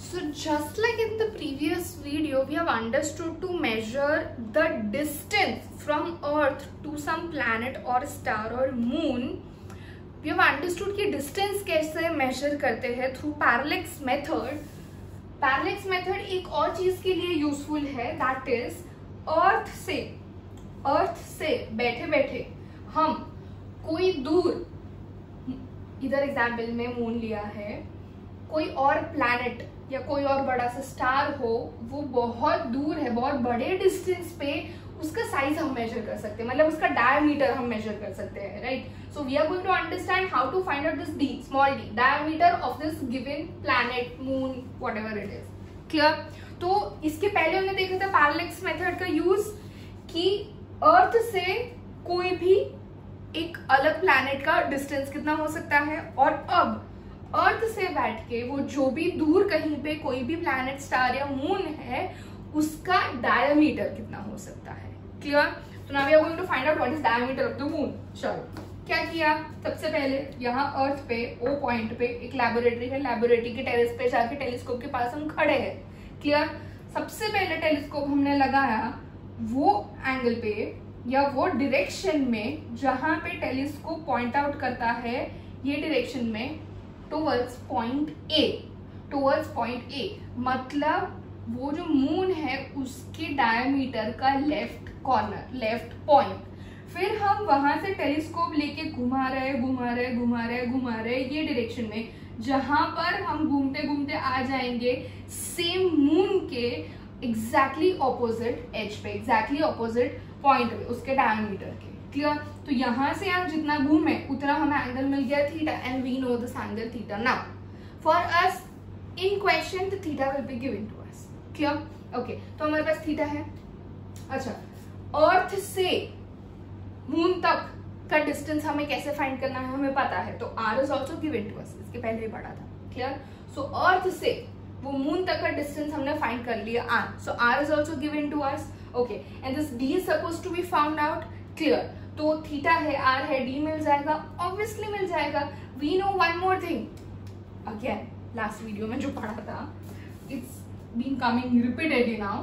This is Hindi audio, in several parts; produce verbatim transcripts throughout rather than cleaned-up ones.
So just like in the previous video, we have understood to measure the distance from Earth to some planet or star or moon. We have understood कि distance कैसे measure करते हैं through parallax method. Parallax method एक और चीज के लिए useful है, that is Earth से Earth से बैठे बैठे हम कोई दूर, इधर एग्जाम्पल में मून लिया है, कोई और प्लैनेट या कोई और बड़ा सा स्टार हो, वो बहुत दूर है, बहुत बड़े डिस्टेंस पे उसका साइज हम मेजर कर सकते हैं, मतलब उसका डायमीटर हम मेजर कर सकते हैं, right. So we are going to understand how to find out this d, small d, diameter of this given planet, moon, whatever it is. Clear. तो इसके पहले हमने देखा था पैरेलैक्स मेथड का यूज कि अर्थ से कोई भी एक अलग प्लैनेट का डिस्टेंस कितना हो सकता है, और अब अर्थ से बैठ के वो जो भी दूर कहीं पे कोई भी प्लैनेट, स्टार या मून है, उसका डायमीटर कितना हो सकता है. क्लियर. तो now we are going to find out what is diameter of the moon. चलो क्या किया, सबसे पहले यहाँ अर्थ पे ओ पॉइंट पे एक लैबोरेटरी है, लैबोरेटरी के टेरेस पे जाके टेलीस्कोप के पास हम खड़े हैं. क्लियर. सबसे पहले टेलीस्कोप हमने लगाया वो एंगल पे या वो डायरेक्शन में जहां पे टेलीस्कोप पॉइंट आउट करता है, ये डायरेक्शन में towards point A, towards point A, मतलब वो जो मून है उसके डायमीटर का लेफ्ट कॉर्नर, लेफ्ट पॉइंट. फिर हम वहां से टेलीस्कोप लेके घुमा रहे घुमा रहे घुमा रहे घुमा रहे ये डायरेक्शन में, जहां पर हम घूमते घूमते आ जाएंगे सेम मून के एग्जैक्टली ऑपोजिट एज पे, एग्जैक्टली ऑपोजिट पॉइंट पे, उसके डायमीटर के. क्लियर. तो यहां से आप जितना घूमे उतना हमें एंगल मिल गया theta, and we know this angle theta. Now for us in question the theta will be given to us. Clear. Okay, तो हमारे पास थीटा है. अच्छा, अर्थ से मून तक का डिस्टेंस हमें कैसे फाइंड करना है हमें पता है, तो R is also given to us, इसके पहले भी पढ़ा था. क्लियर. सो अर्थ से वो मून तक का डिस्टेंस हमने फाइंड कर लिया R, so R is also given to us. Okay, and this D is suppose to be found out. Clear. तो थीटा है, आर है, डी मिल जाएगा, ऑब्वियसली मिल जाएगा. We know one more thing, again last video में जो पढ़ा था, it's been coming repeatedly now.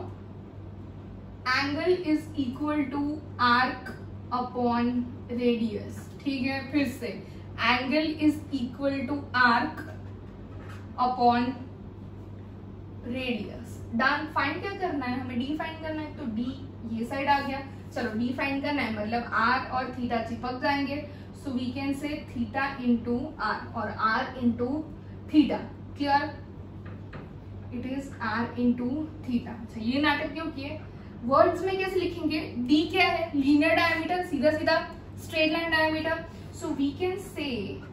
Angle is equal to arc upon radius. ठीक है, फिर से angle is equal to arc upon radius. Done. Find क्या करना है हमें, डी फाइंड करना है, तो डी ये साइड आ गया. चलो डी फाइंड करना है, मतलब आर और थीटा चिपक जाएंगे, so we can say theta into R or R into theta. Clear. It is R into theta. अच्छा, ये नाटक क्यों किए, वर्ड्स में कैसे लिखेंगे, डी क्या है, लीनियर डायमीटर, सीधा सीधा straight line diameter. So we can say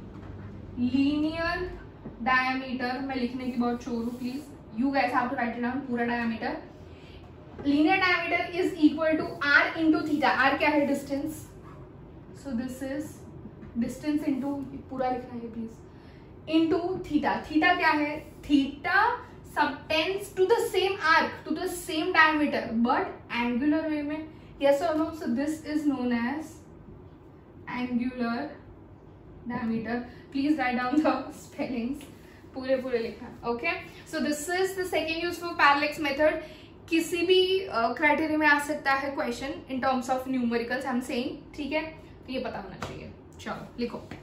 linear diameter, मैं लिखने की बहुत चोर हूँ, please you guys have to write it down, पूरा diameter. Linear diameter is equal to R into theta. R क्या है, distance, so this is distance into, पूरा लिखना है प्लीज, इंटू थीटा. थीटा क्या है, theta subtends to the same arc, to the same diameter, but angular way में, yes or no. So this is known as angular diameter. Please write down the spellings, पूरे पूरे लिखना. Okay, so this is the second use for parallax method. किसी भी क्राइटेरिया uh, में आ सकता है question in terms of numericals, I am saying. ठीक है, तो ये पता होना चाहिए. चलो लिखो.